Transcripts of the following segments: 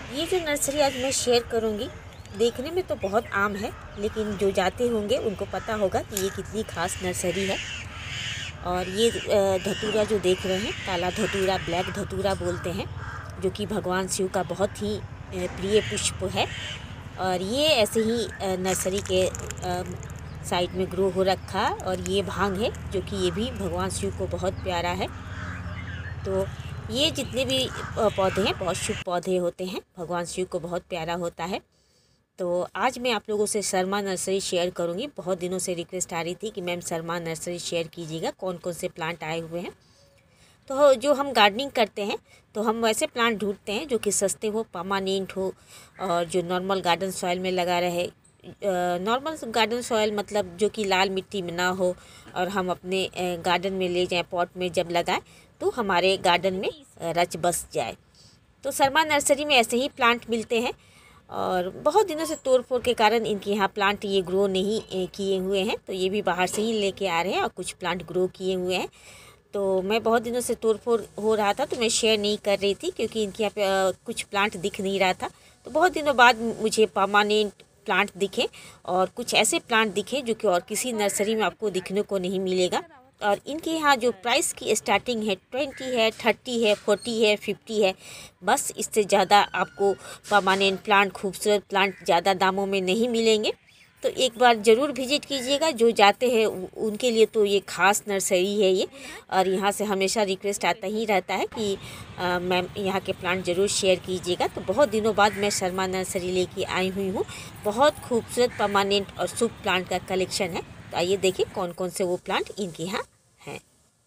ये जो नर्सरी आज मैं शेयर करूँगी, देखने में तो बहुत आम है, लेकिन जो जाते होंगे उनको पता होगा कि ये कितनी ख़ास नर्सरी है। और ये धतूरा जो देख रहे हैं, काला धतूरा, ब्लैक धतूरा बोलते हैं, जो कि भगवान शिव का बहुत ही प्रिय पुष्प है। और ये ऐसे ही नर्सरी के साइड में ग्रो हो रखा। और ये भांग है, जो कि ये भी भगवान शिव को बहुत प्यारा है। तो ये जितने भी पौधे हैं बहुत शुभ पौधे होते हैं, भगवान शिव को बहुत प्यारा होता है। तो आज मैं आप लोगों से शर्मा नर्सरी शेयर करूंगी। बहुत दिनों से रिक्वेस्ट आ रही थी कि मैम शर्मा नर्सरी शेयर कीजिएगा, कौन कौन से प्लांट आए हुए हैं। तो जो हम गार्डनिंग करते हैं तो हम वैसे प्लांट ढूंढते हैं जो कि सस्ते हो, परमानेंट हो, और जो नॉर्मल गार्डन सॉइल में लगा रहे। नॉर्मल गार्डन सॉइल मतलब जो कि लाल मिट्टी में ना हो, और हम अपने गार्डन में ले जाएं, पॉट में जब लगाएं तो हमारे गार्डन में रच बस जाए। तो शर्मा नर्सरी में ऐसे ही प्लांट मिलते हैं, और बहुत दिनों से तोड़ फोड़ के कारण इनके यहाँ प्लांट ये ग्रो नहीं किए हुए हैं। तो ये भी बाहर से ही लेके आ रहे हैं, और कुछ प्लांट ग्रो किए हुए हैं। तो मैं बहुत दिनों से तोड़ फोड़ हो रहा था तो मैं शेयर नहीं कर रही थी, क्योंकि इनके यहाँ पे कुछ प्लांट दिख नहीं रहा था। तो बहुत दिनों बाद मुझे परमानेंट प्लांट दिखे, और कुछ ऐसे प्लांट दिखे जो कि और किसी नर्सरी में आपको दिखने को नहीं मिलेगा। और इनके यहाँ जो प्राइस की स्टार्टिंग है 20 है, 30 है, 40 है, 50 है। बस इससे ज़्यादा आपको परमानेंट प्लांट, खूबसूरत प्लांट ज़्यादा दामों में नहीं मिलेंगे। तो एक बार ज़रूर विजिट कीजिएगा। जो जाते हैं उनके लिए तो ये ख़ास नर्सरी है ये। और यहाँ से हमेशा रिक्वेस्ट आता ही रहता है कि मैम यहाँ के प्लांट ज़रूर शेयर कीजिएगा। तो बहुत दिनों बाद मैं शर्मा नर्सरी लेके आई हुई हूँ। बहुत खूबसूरत परमानेंट और शुभ प्लांट का कलेक्शन है। तो आइए देखिए कौन कौन से वो प्लांट इनके यहाँ हैं।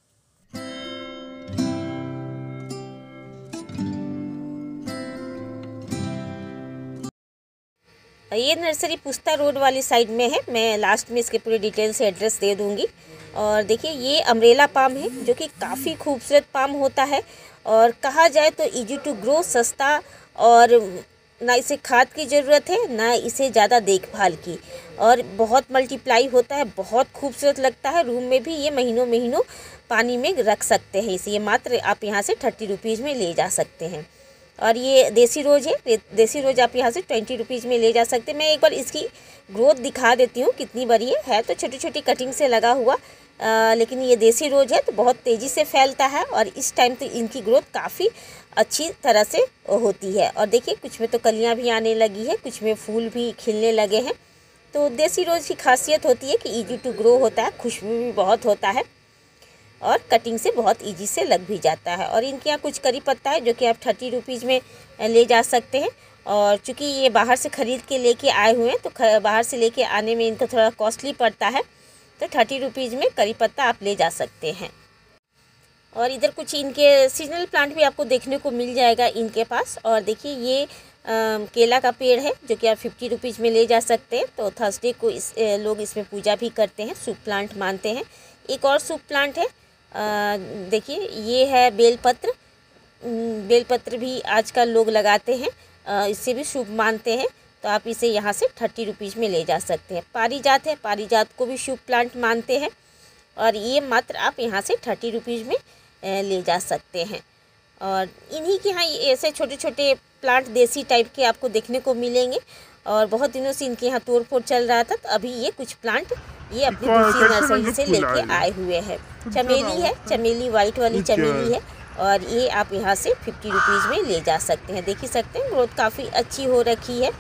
ये नर्सरी पुस्ता रोड वाली साइड में है। मैं लास्ट में इसके पूरे डिटेल से एड्रेस दे दूँगी। और देखिए ये अम्ब्रेला पाम है, जो कि काफ़ी खूबसूरत पाम होता है। और कहा जाए तो इजी टू ग्रो, सस्ता, और ना इसे खाद की ज़रूरत है ना इसे ज़्यादा देखभाल की, और बहुत मल्टीप्लाई होता है, बहुत खूबसूरत लगता है। रूम में भी ये महीनों महीनों पानी में रख सकते हैं इसे। ये मात्र आप यहाँ से 30 रुपीज़ में ले जा सकते हैं। और ये देसी रोज़ है, देसी रोज़ आप यहाँ से 20 रुपीज़ में ले जा सकते हैं। मैं एक बार इसकी ग्रोथ दिखा देती हूँ कितनी बड़ी है तो छोटी छोटी कटिंग से लगा हुआ, लेकिन ये देसी रोज़ है तो बहुत तेज़ी से फैलता है। और इस टाइम तो इनकी ग्रोथ काफ़ी अच्छी तरह से होती है। और देखिए कुछ में तो कलियाँ भी आने लगी है, कुछ में फूल भी खिलने लगे हैं। तो देसी रोज़ की खासियत होती है कि ईजी टू ग्रो होता है, खुशबू भी बहुत होता है, और कटिंग से बहुत इजी से लग भी जाता है। और इनके यहाँ कुछ करी पत्ता है जो कि आप 30 रुपीज़ में ले जा सकते हैं। और चूँकि ये बाहर से ख़रीद के लेके आए हुए हैं तो बाहर से लेके आने में इनको थोड़ा कॉस्टली पड़ता है। तो 30 रुपीज़ में करी पत्ता आप ले जा सकते हैं। और इधर कुछ इनके सीजनल प्लांट भी आपको देखने को मिल जाएगा इनके पास। और देखिए ये केला का पेड़ है जो कि आप 50 रुपीज़ में ले जा सकते हैं। तो थर्सडे को लोग इसमें पूजा भी करते हैं, शुभ प्लांट मानते हैं। एक और शुभ प्लांट है, देखिए ये है बेलपत्र। बेलपत्र भी आजकल लोग लगाते हैं, इससे भी शुभ मानते हैं। तो आप इसे यहाँ से 30 रुपीज़ में ले जा सकते हैं। पारिजात है, पारिजात को भी शुभ प्लांट मानते हैं, और ये मात्र आप यहाँ से 30 रुपीज़ में ले जा सकते हैं। और इन्हीं के यहाँ ऐसे छोटे छोटे प्लांट देसी टाइप के आपको देखने को मिलेंगे। और बहुत दिनों से इनके यहाँ तोड़ फोड़ चल रहा था, तो अभी ये कुछ प्लांट ये अपनी दूसरी नर्सरी से लेके आए हुए हैं। चमेली है, चमेली वाइट वाली चमेली है, और ये आप यहाँ से 50 रुपीज़ में ले जा सकते हैं। देख ही सकते हैं ग्रोथ काफ़ी अच्छी हो रखी है।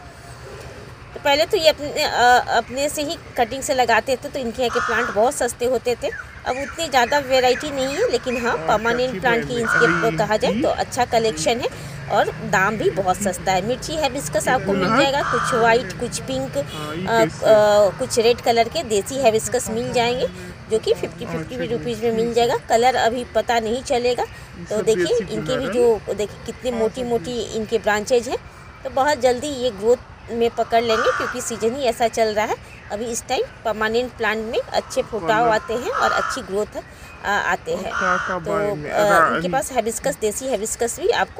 तो पहले तो ये अपने से ही कटिंग से लगाते थे, तो इनके यहाँ के प्लांट बहुत सस्ते होते थे। अब उतनी ज़्यादा वैरायटी नहीं है, लेकिन हाँ परमानेंट प्लांट की इनके कहा जाए तो अच्छा कलेक्शन है, और दाम भी बहुत सस्ता है। मिर्ची हिबिस्कस आपको मिल जाएगा, कुछ वाइट, कुछ पिंक, कुछ रेड कलर के देसी हिबिस्कस मिल जाएंगे, जो कि 50 रुपीज़ में मिल जाएगा। कलर अभी पता नहीं चलेगा। तो देखिए इनके भी जो देखिए कितनी मोटी मोटी इनके ब्रांचेज हैं। तो बहुत जल्दी ये ग्रोथ में पकड़ लेंगे, क्योंकि सीजन ही ऐसा चल रहा है। अभी इस टाइम परमानेंट प्लांट में अच्छे फुटाव आते हैं और अच्छी ग्रोथ आते हैं। तो इनके पास हिबिस्कस, देसी हिबिस्कस भी आपको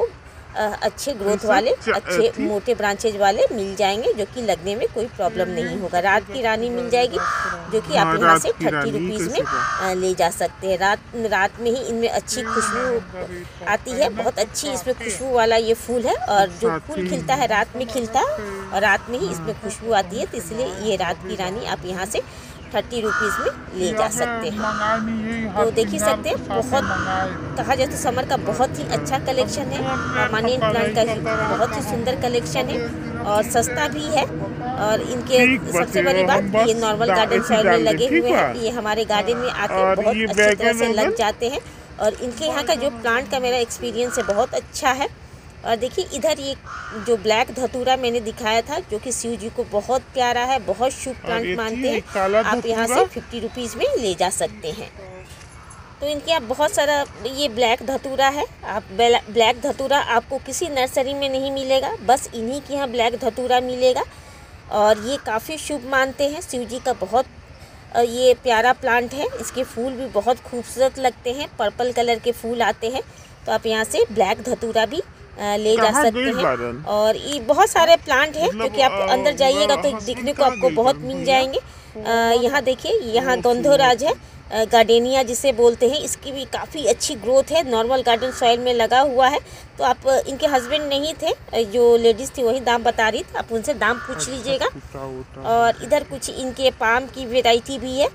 अच्छे ग्रोथ वाले, अच्छे मोटे ब्रांचेज वाले मिल जाएंगे, जो कि लगने में कोई प्रॉब्लम नहीं होगा। रात की रानी मिल जाएगी, जो कि आप यहाँ से 30 रुपीज़ में ले जा सकते हैं। रात में ही इनमें अच्छी खुशबू आती है, बहुत अच्छी इसमें खुशबू वाला ये फूल है। और जो फूल खिलता है रात में खिलता है और रात में ही इसमें खुशबू आती है, तो इसलिए ये रात की रानी आप यहाँ से 30 रुपीज़ में ले जा सकते हैं। तो देख ही सकते हैं, बहुत कहा जाए तो समर का बहुत ही अच्छा कलेक्शन है। परमानेंट प्लांट का ही बहुत ही सुंदर कलेक्शन है और सस्ता भी है। और इनके सबसे बड़ी बात, ये नॉर्मल गार्डन साइड में लगे हुए हैं। ये हमारे गार्डन में आकर बहुत अच्छी तरह से लग जाते हैं। और इनके यहाँ का जो प्लांट का मेरा एक्सपीरियंस है बहुत अच्छा है। और देखिए इधर ये जो ब्लैक धतूरा मैंने दिखाया था, जो कि शिव जी को बहुत प्यारा है, बहुत शुभ प्लांट मानते हैं, आप यहाँ से 50 रुपीज़ में ले जा सकते हैं। तो इनके यहाँ बहुत सारा ये ब्लैक धतूरा है। आप ब्लैक धतूरा आपको किसी नर्सरी में नहीं मिलेगा, बस इन्हीं के यहाँ ब्लैक धतूरा मिलेगा। और ये काफ़ी शुभ मानते हैं, शिव जी का बहुत ये प्यारा प्लांट है। इसके फूल भी बहुत खूबसूरत लगते हैं, पर्पल कलर के फूल आते हैं। तो आप यहाँ से ब्लैक धतूरा भी ले जा सकते हैं। और ये बहुत सारे प्लांट हैं, क्योंकि आप अंदर जाइएगा तो दिखने को आपको बहुत मिल जाएंगे। यहाँ देखिए, यहाँ गंधोराज है, गार्डेनिया जिसे बोलते हैं, इसकी भी काफ़ी अच्छी ग्रोथ है, नॉर्मल गार्डन सॉइल में लगा हुआ है। तो आप, इनके हस्बैंड नहीं थे, जो लेडीज़ थी वही दाम बता रही थी, आप उनसे दाम पूछ लीजिएगा। और इधर कुछ इनके पाम की वैरायटी भी है।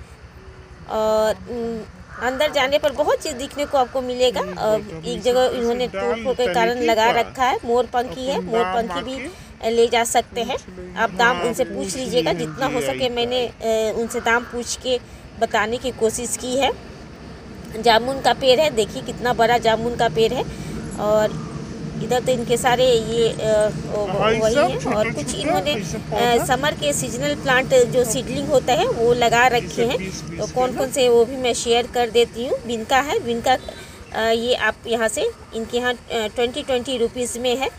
और अंदर जाने पर बहुत चीज़ दिखने को आपको मिलेगा। एक जगह इन्होंने तोड़फोड़ के कारण लगा रखा है, मोरपंखी है, मोरपंखी भी ले जा सकते हैं। आप दाम उनसे पूछ लीजिएगा, जितना हो सके मैंने उनसे दाम पूछ के बताने की कोशिश की है। जामुन का पेड़ है, देखिए कितना बड़ा जामुन का पेड़ है। और इधर तो इनके सारे ये वही है। और कुछ इन्होंने समर के सीजनल प्लांट जो सीडलिंग होता है वो लगा रखे हैं। तो कौन कौन से वो भी मैं शेयर कर देती हूँ। विनका है, विनका ये आप यहाँ से इनके यहाँ 20 रुपीज़ में है।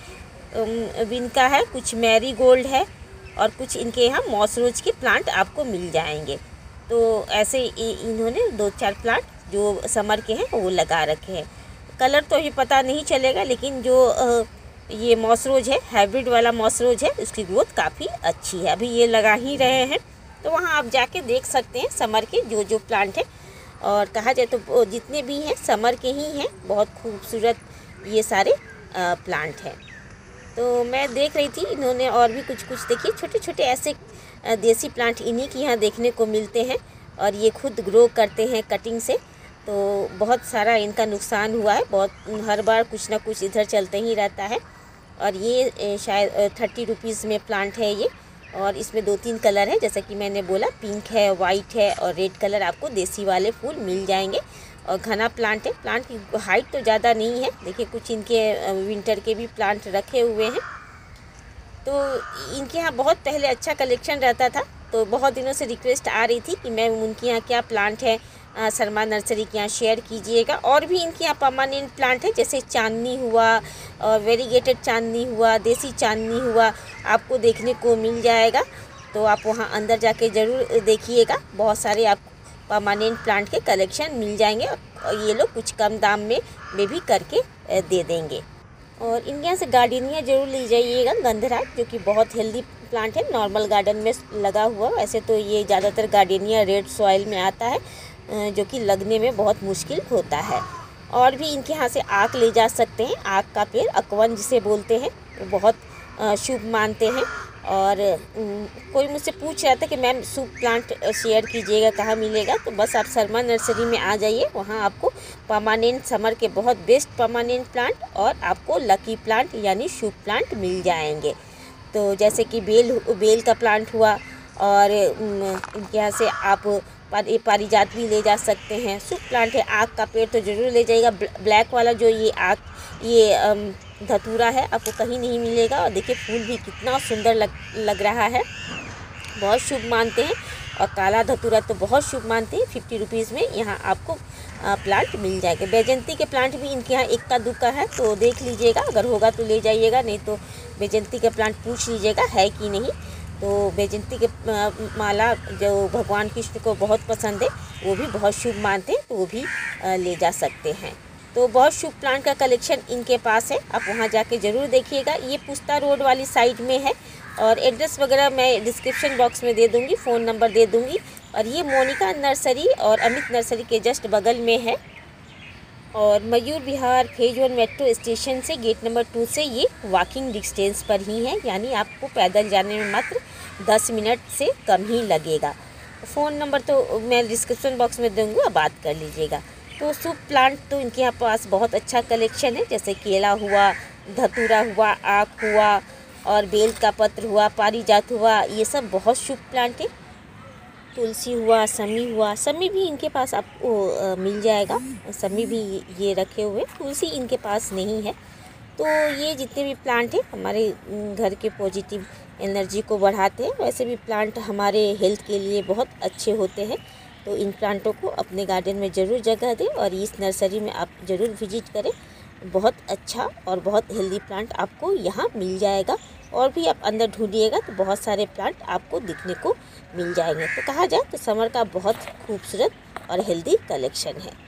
विनका है, कुछ मैरी गोल्ड है और कुछ इनके यहाँ मॉसरोज के प्लांट आपको मिल जाएंगे। तो ऐसे इन्होंने 2-4 प्लांट जो समर के हैं वो लगा रखे हैं। कलर तो ये पता नहीं चलेगा, लेकिन जो ये मॉसरोज है, हाइब्रिड वाला मॉसरोज है, उसकी ग्रोथ काफ़ी अच्छी है। अभी ये लगा ही रहे हैं, तो वहाँ आप जाके देख सकते हैं समर के जो प्लांट है। और कहा जाए तो जितने भी हैं समर के ही हैं, बहुत खूबसूरत ये सारे प्लांट हैं। तो मैं देख रही थी, इन्होंने और भी कुछ देखिए छोटे छोटे ऐसे देसी प्लांट इन्हीं के यहाँ देखने को मिलते हैं। और ये खुद ग्रो करते हैं कटिंग से। तो बहुत सारा इनका नुकसान हुआ है, बहुत हर बार कुछ ना कुछ इधर चलते ही रहता है। और ये शायद 30 रुपीज़ में प्लांट है ये। और इसमें 2-3 कलर है, जैसा कि मैंने बोला, पिंक है, वाइट है और रेड कलर आपको देसी वाले फूल मिल जाएंगे। और घना प्लांट है, प्लांट की हाइट तो ज़्यादा नहीं है। देखिए कुछ इनके विंटर के भी प्लांट रखे हुए हैं। तो इनके यहाँ बहुत पहले अच्छा कलेक्शन रहता था, तो बहुत दिनों से रिक्वेस्ट आ रही थी कि मैम उनके यहाँ क्या प्लांट है शर्मा नर्सरी के यहाँ शेयर कीजिएगा। और भी इनके यहाँ परमानेंट प्लांट है, जैसे चांदनी हुआ, वेरीगेटेड चांदनी हुआ, देसी चांदनी हुआ, आपको देखने को मिल जाएगा। तो आप वहाँ अंदर जाके ज़रूर देखिएगा, बहुत सारे आपको परमानेंट प्लांट के कलेक्शन मिल जाएंगे। और ये लोग कुछ कम दाम में भी करके दे देंगे। और इनके यहाँ से गार्डेनिया ज़रूर ले जाइएगा, गंधराज, जो कि बहुत हेल्दी प्लांट है, नॉर्मल गार्डन में लगा हुआ। वैसे तो ये ज़्यादातर गार्डेनिया रेड सॉइल में आता है, जो कि लगने में बहुत मुश्किल होता है। और भी इनके यहाँ से आक ले जा सकते हैं, आक का पेड़, अकवन जिसे बोलते हैं, वो बहुत शुभ मानते हैं। और कोई मुझसे पूछ रहा था कि मैम शुभ प्लांट शेयर कीजिएगा, कहाँ मिलेगा। तो बस आप शर्मा नर्सरी में आ जाइए, वहाँ आपको परमानेंट समर के बहुत बेस्ट परमानेंट प्लांट और आपको लकी प्लांट यानी शुभ प्लांट मिल जाएंगे। तो जैसे कि बेल का प्लांट हुआ, और इनके यहाँ से आप पारिजात भी ले जा सकते हैं। शुभ प्लांट है, आक का पेड़ तो ज़रूर ले जाइएगा। ब्लैक वाला जो ये धतूरा है आपको कहीं नहीं मिलेगा। और देखिए फूल भी कितना सुंदर लग रहा है, बहुत शुभ मानते हैं। और काला धतूरा तो बहुत शुभ मानते हैं। 50 रुपीज़ में यहाँ आपको प्लांट मिल जाएंगे। बैजंती के प्लांट भी इनके यहाँ इक्का दुक्का है, तो देख लीजिएगा, अगर होगा तो ले जाइएगा, नहीं तो बैजंती के प्लांट पूछ लीजिएगा है कि नहीं। तो बैजंती के माला जो भगवान कृष्ण को बहुत पसंद है, वो भी बहुत शुभ मानते हैं, तो वो भी ले जा सकते हैं। तो बहुत शुभ प्लांट का कलेक्शन इनके पास है, आप वहाँ जाके ज़रूर देखिएगा। ये पुस्ता रोड वाली साइड में है और एड्रेस वगैरह मैं डिस्क्रिप्शन बॉक्स में दे दूँगी, फ़ोन नंबर दे दूँगी। और ये मोनिका नर्सरी और अमित नर्सरी के जस्ट बगल में है और Mayur Vihar phase 1 metro station से गेट नंबर 2 से ये वॉकिंग डिस्टेंस पर ही है, यानी आपको पैदल जाने में मात्र 10 मिनट से कम ही लगेगा। फ़ोन नंबर तो मैं डिस्क्रिप्शन बॉक्स में दूँगी, आप बात कर लीजिएगा। तो शुभ प्लांट तो इनके यहाँ पास बहुत अच्छा कलेक्शन है, जैसे केला हुआ, धतूरा हुआ, आक हुआ और बेल का पत्र हुआ, पारिजात हुआ, ये सब बहुत शुभ प्लांट है। तुलसी हुआ, समी भी इनके पास आपको मिल जाएगा, समी भी ये रखे हुए। तुलसी इनके पास नहीं है। तो ये जितने भी प्लांट हैं हमारे घर के पॉजिटिव एनर्जी को बढ़ाते हैं, वैसे भी प्लांट हमारे हेल्थ के लिए बहुत अच्छे होते हैं। तो इन प्लांटों को अपने गार्डन में ज़रूर जगह दें और इस नर्सरी में आप ज़रूर विजिट करें। बहुत अच्छा और बहुत हेल्दी प्लांट आपको यहाँ मिल जाएगा। और भी आप अंदर ढूंढिएगा तो बहुत सारे प्लांट आपको दिखने को मिल जाएंगे। तो कहा जाए तो समर का बहुत खूबसूरत और हेल्दी कलेक्शन है।